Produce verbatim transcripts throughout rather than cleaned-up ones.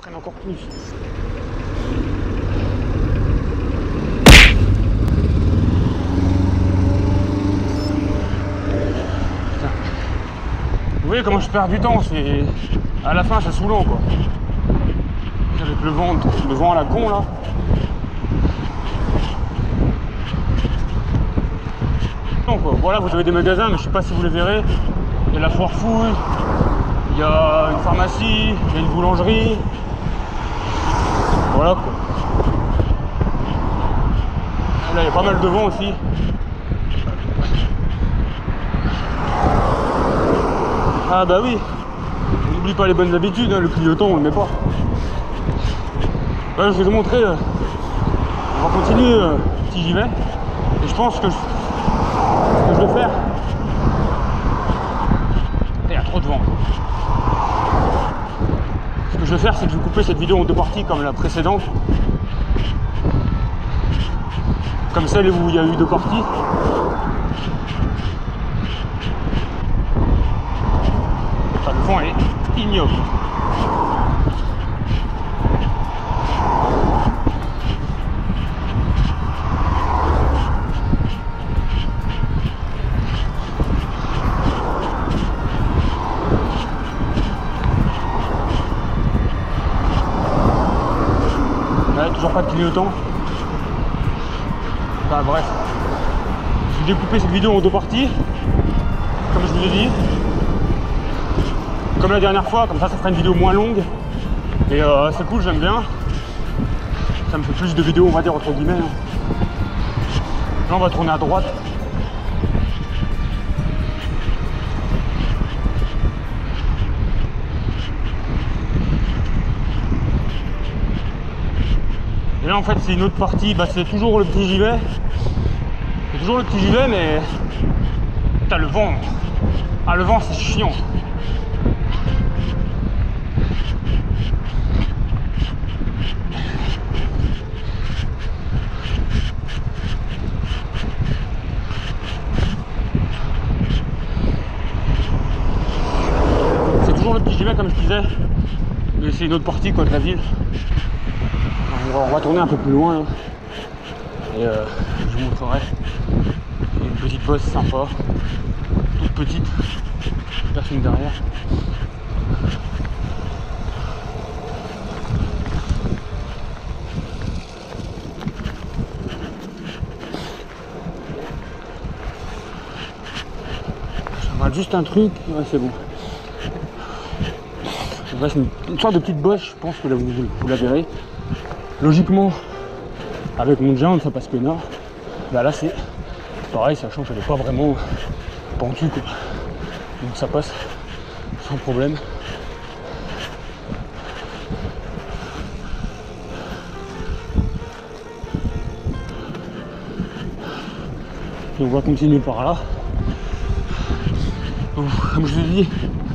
freine encore plus. Putain. Vous voyez comment je perds du temps, c'est. À la fin c'est saoulant quoi. Avec le vent, le vent à la con là. Donc voilà, vous avez des magasins, mais je sais pas si vous les verrez. Il y a la foire fouille, il y a une pharmacie, il y a une boulangerie. Voilà quoi. Là il y a pas mal de vent aussi. Ah bah oui, n'oublie pas les bonnes habitudes, hein, le clignotant on le met pas. Ouais, je vais vous montrer, euh, on va continuer euh, si j'y vais. Et je pense que je, ce que je vais faire. Il y a trop de vent. Ce que je vais faire, c'est que je vais couper cette vidéo en deux parties comme la précédente. Comme celle où il y a eu deux parties. Enfin, le vent est ignoble. Toujours pas de clignotant. Enfin bref. Je vais découper cette vidéo en deux parties. Comme je vous ai dit. Comme la dernière fois, comme ça ça fera une vidéo moins longue. Et euh, c'est cool, j'aime bien. Ça me fait plus de vidéos on va dire entre guillemets. Là on va tourner à droite. Et là en fait c'est une autre partie, bah, c'est toujours le petit gilet. C'est toujours le petit gilet mais t'as le vent. Ah le vent c'est chiant. C'est toujours le petit gilet comme je disais. Mais c'est une autre partie quoi de la ville. On va, on va tourner un peu plus loin là. Et euh, je vous montrerai une petite bosse sympa, toute petite, personne derrière. Je rate juste un truc, ouais c'est bon. C'est une, une sorte de petite bosse, je pense que là, vous, vous la verrez. Logiquement, avec mon Giant, ça passe peinard. Bah là, c'est pareil, sachant qu'elle n'est pas vraiment pentue, quoi. Donc ça passe sans problème. Et on va continuer par là. Donc, comme je vous ai dit,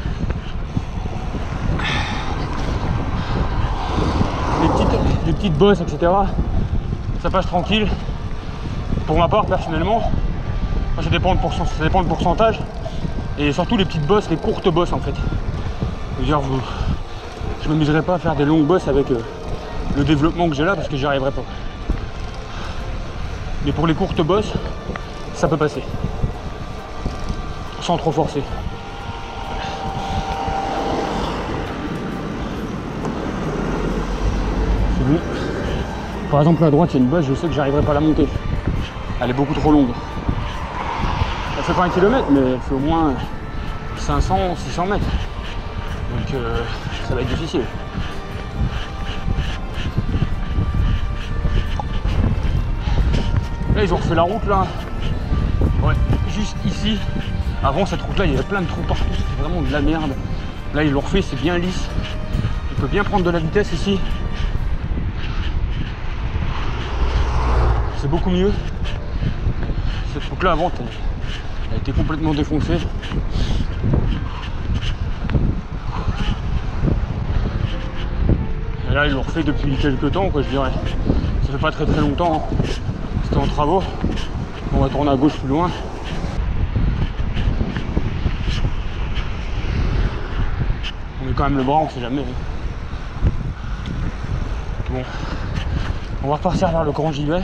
les petites, les petites bosses, et cetera. Ça passe tranquille. Pour ma part, personnellement, ça dépend de pourcent, ça dépend de pourcentage. Et surtout les petites bosses, les courtes bosses en fait. Je veux dire, vous, je ne m'amuserai pas à faire des longues bosses avec euh, le développement que j'ai là parce que j'y arriverai pas. Mais pour les courtes bosses, ça peut passer. Sans trop forcer. C'est bon. Par exemple, à droite, il y a une bosse, je sais que j'arriverai pas à la monter. Elle est beaucoup trop longue. Elle fait pas un kilomètre, mais elle fait au moins cinq cents, six cents mètres. Donc euh, ça va être difficile. Là, ils ont refait la route là. Ouais, juste ici. Avant cette route là, il y avait plein de trous partout. C'était vraiment de la merde. Là, ils l'ont refait, c'est bien lisse. On peut bien prendre de la vitesse ici. C'est beaucoup mieux. Cette route là avant, elle a été complètement défoncée. Et là ils l'ont refait depuis quelques temps quoi je dirais. Ça fait pas très très longtemps. Hein. C'était en travaux. On va tourner à gauche plus loin. On met quand même le bras, on sait jamais. Hein. Bon, on va repartir vers le Grand Givet.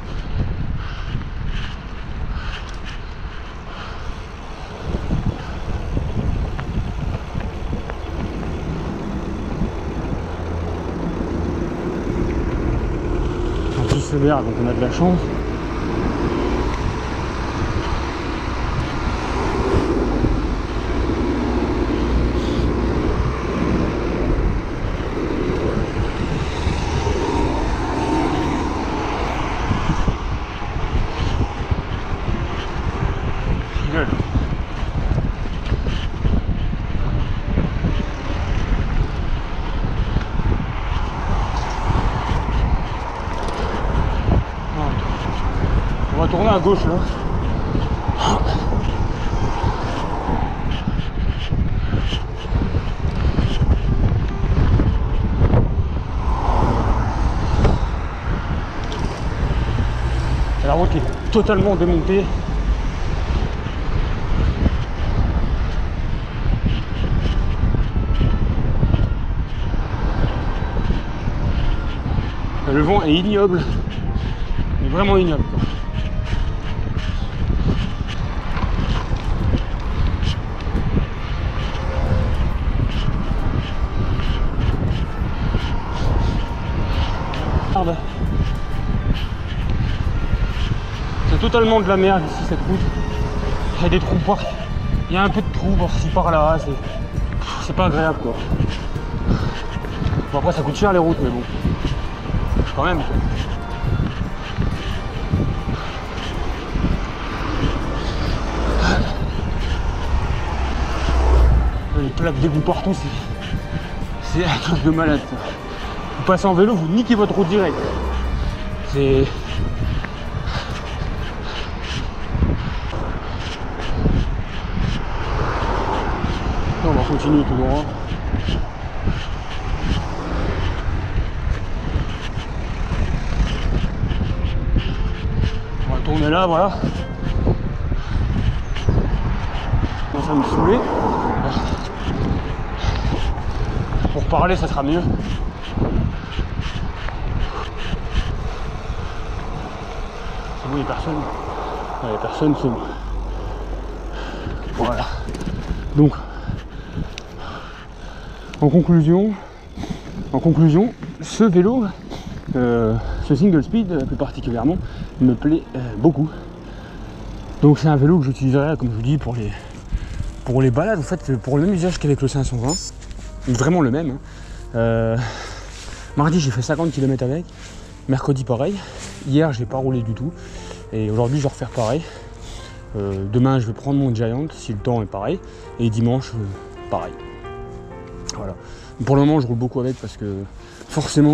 En plus c'est vert, donc on a de la chance. On va tourner à gauche là. La route est totalement démontée. Le vent est ignoble, il est vraiment ignoble quoi. C'est totalement de la merde ici cette route. Il y a des trous par... Il y a un peu de trous par-ci par-là, c'est pas agréable quoi. Bon après ça coûte cher les routes mais bon. Quand même. Les plaques d'égout partout, c'est un truc de malade. Ça. Vous passez en vélo, vous niquez votre route direct. C'est... On va continuer tout droit. On va tourner là, voilà. Ça va me saouler. Pour parler, ça sera mieux. C'est bon, il n'y a personne. Il n'y a personne, c'est bon. Voilà. Donc, en conclusion, en conclusion, ce vélo, euh, ce single speed plus particulièrement, me plaît euh, beaucoup. Donc c'est un vélo que j'utiliserai, comme je vous dis, pour les, pour les balades, en fait, pour le même usage qu'avec le cinq cent vingt. Vraiment le même. Hein. Euh, mardi, j'ai fait cinquante kilomètres avec. Mercredi, pareil. Hier, je n'ai pas roulé du tout. Et aujourd'hui, je vais refaire pareil. Euh, demain, je vais prendre mon Giant, si le temps est pareil. Et dimanche, euh, pareil. Voilà. Pour le moment, je roule beaucoup avec parce que forcément,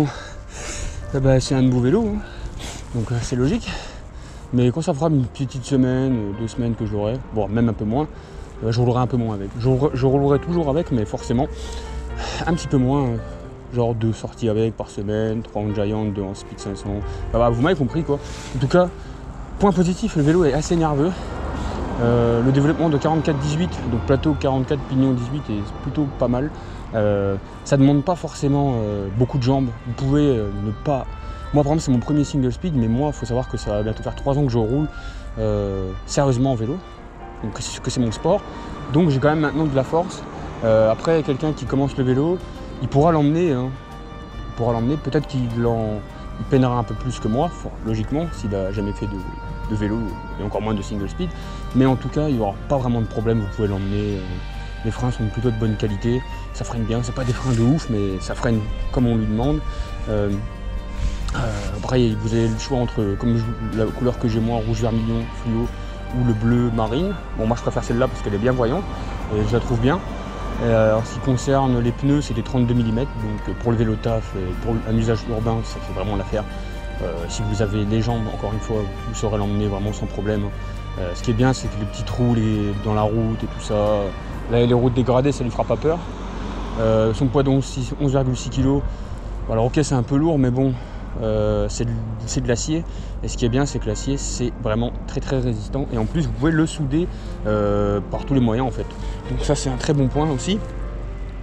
eh ben, c'est un nouveau vélo. Hein. Donc, euh, c'est logique. Mais quand ça fera une petite semaine, deux semaines que je l'aurai, bon, même un peu moins, euh, je roulerai un peu moins avec. Je roulerai, je roulerai toujours avec, mais forcément, un petit peu moins. Genre deux sorties avec par semaine, trois en Giant, deux en Speed cinq cents. Ah bah, vous m'avez compris quoi. En tout cas, point positif, le vélo est assez nerveux. Euh, le développement de quarante-quatre dix-huit, donc plateau quarante-quatre, pignon dix-huit est plutôt pas mal. Euh, ça ne demande pas forcément euh, beaucoup de jambes. Vous pouvez euh, ne pas... Moi par exemple c'est mon premier single speed, mais moi il faut savoir que ça va bientôt faire trois ans que je roule euh, sérieusement en vélo. Donc que c'est mon sport. Donc j'ai quand même maintenant de la force. Euh, après quelqu'un qui commence le vélo, il pourra l'emmener. Hein. Il pourra l'emmener. Peut-être qu'il en... il peinera un peu plus que moi, enfin, logiquement, s'il n'a jamais fait de, de vélo et encore moins de single speed. Mais en tout cas, il n'y aura pas vraiment de problème. Vous pouvez l'emmener. Euh, les freins sont plutôt de bonne qualité. Ça freine bien. C'est pas des freins de ouf, mais ça freine comme on lui demande. Euh, euh, après, vous avez le choix entre, comme je, la couleur que j'ai moi, rouge vermillon fluo ou le bleu marine. Bon, moi je préfère celle-là parce qu'elle est bien voyante et je la trouve bien. Euh, en ce qui concerne les pneus, c'est des trente-deux millimètres, donc pour le vélo taf, pour un usage urbain, ça fait vraiment l'affaire. Euh, si vous avez les jambes, encore une fois, vous saurez l'emmener vraiment sans problème. Euh, ce qui est bien, c'est que les petits trous les, dans la route et tout ça, là les routes dégradées, ça lui fera pas peur. Euh, son poids de onze virgule six kilos, alors ok c'est un peu lourd, mais bon, euh, c'est de, de l'acier. Et ce qui est bien, c'est que l'acier, c'est vraiment très très résistant. Et en plus, vous pouvez le souder euh, par tous les moyens en fait. Donc ça, c'est un très bon point aussi.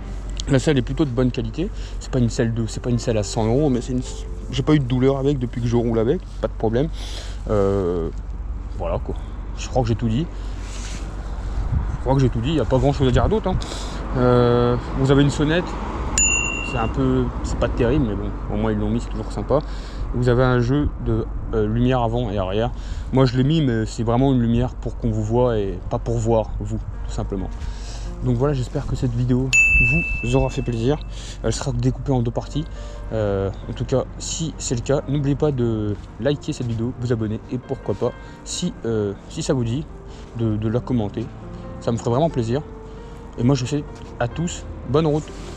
La selle est plutôt de bonne qualité. C'est pas une selle de, c'est pas une selle à cent euros, mais c'est une... j'ai pas eu de douleur avec depuis que je roule avec, pas de problème. Euh, voilà quoi. Je crois que j'ai tout dit. Je crois que j'ai tout dit. Il n'y a pas grand chose à dire d'autre. Hein. Euh, vous avez une sonnette. C'est un peu, c'est pas terrible, mais bon, au moins ils l'ont mis, c'est toujours sympa. Vous avez un jeu de euh, lumière avant et arrière. Moi je l'ai mis, mais c'est vraiment une lumière pour qu'on vous voit et pas pour voir vous, tout simplement. Donc voilà, j'espère que cette vidéo vous aura fait plaisir. Elle sera découpée en deux parties. Euh, en tout cas, si c'est le cas, n'oubliez pas de liker cette vidéo, vous abonner et pourquoi pas, si, euh, si ça vous dit, de, de la commenter. Ça me ferait vraiment plaisir. Et moi je vous souhaite à tous bonne route.